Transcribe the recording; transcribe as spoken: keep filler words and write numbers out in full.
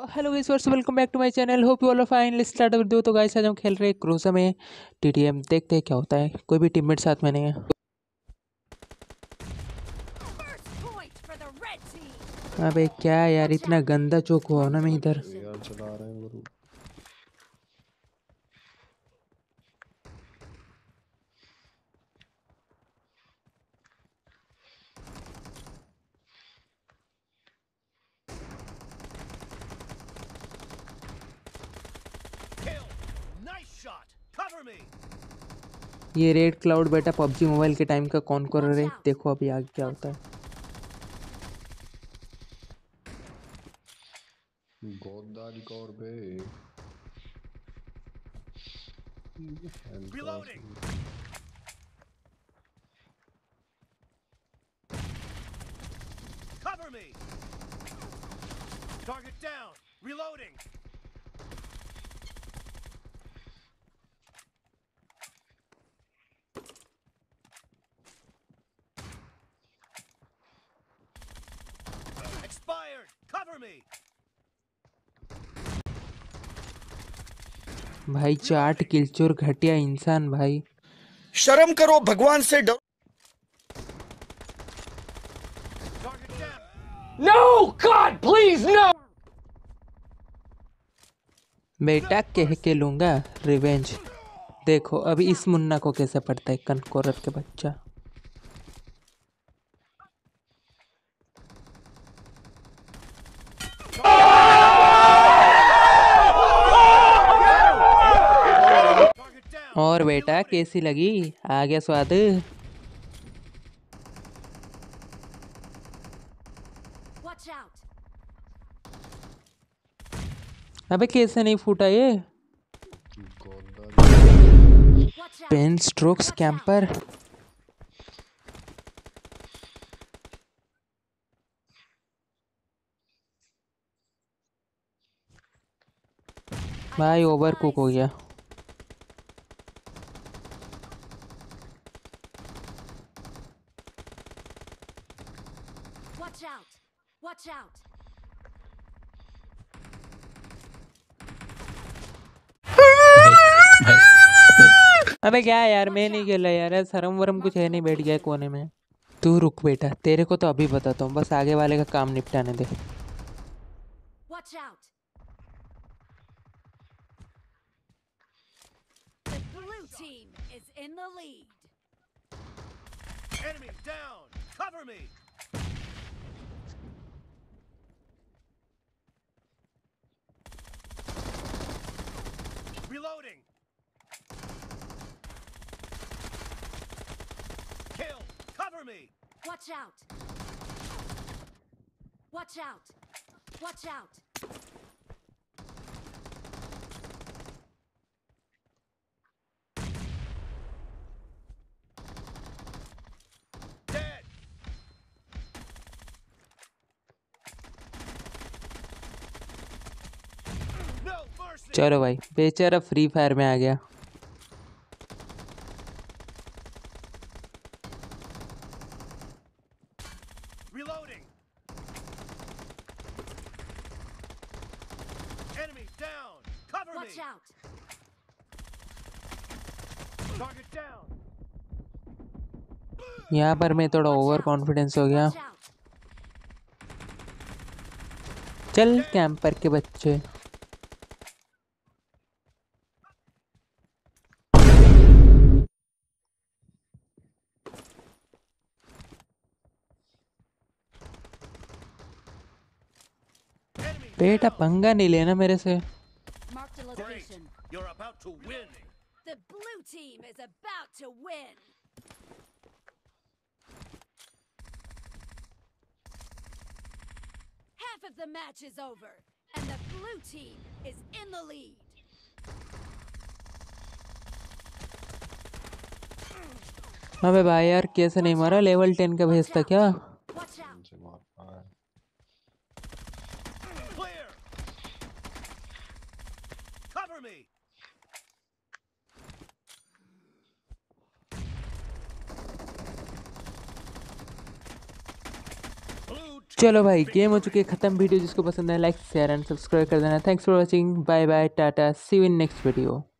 Hello guys, what's welcome back to my channel. Hope you all are fine. Let's start the video. तो guys आज हम खेल रहे हैं क्रूज़ा में टीटीएम। देखते हैं क्या होता है। कोई भी टीममेट साथ में नहीं है। अबे क्या यार, इतना गंदा चौक हुआ ना मैं इधर। यार चला रहे हैं गुरु। ये रेड क्लाउड बेटा पबजी मोबाइल के टाइम का कौन कर रहे। देखो अभी आगे क्या होता है। गोदारी कौर बे। Reloading. Cover me. Target down. Reloading. Expired. Cover me. भाई चाट किलचोर घटिया इंसान भाई। शर्म करो, भगवान से डरो। Target down. No, God, please, no. बेटा कह के लूंगा रिवेंज। देखो अभी इस मुन्ना को कैसे पड़ता है, कनकोरत के बच्चा। Target down. और बेटा कैसी लगी, आ गया स्वाद। Watch out! अबे कैसे नहीं फूटा ये। गोदारी Watch out! पेन स्ट्रोक्स कैंपर। भाई ओवर कुक हो गया। Watch out! Watch out! अबे क्या यार, मैं नहीं खेला यार। शर्म वरम कुछ है नहीं, बैठ गया कोने में। तू रुक बेटा, तेरे को तो अभी बताता हूँ, बस आगे वाले का काम निपटाने दे। Watch out! The blue team is in the lead. Enemy down. Cover me. Reloading. Kill. Cover me. Watch out! Watch out! Watch out! Dead. No mercy. चलो भाई, बेचारा फ्री फायर में आ गया। Reloading. Enemy down. Cover Watch me. out! Target down. यहाँ पर मैं थोड़ा Watch over out. Confidence हो गया। Watch out! चल कैंपर के बच्चे। Enemy बेटा down. पंगा नहीं लेना मेरे से। Marked a Great. location. You're about to win. The blue team is about to win. Half of the match is over, and the blue team is in the lead. अबे भाई यार, कैसे नहीं मारा। लेवल टेन का भेजता क्या। Watch out! से मार रहा है। Clear. Cover me. Blue चलो भाई गेम हो चुकी है खत्म। वीडियो जिसको पसंद है लाइक शेयर एंड सब्सक्राइब कर देना। Thanks for watching. Bye bye tata see you in next video.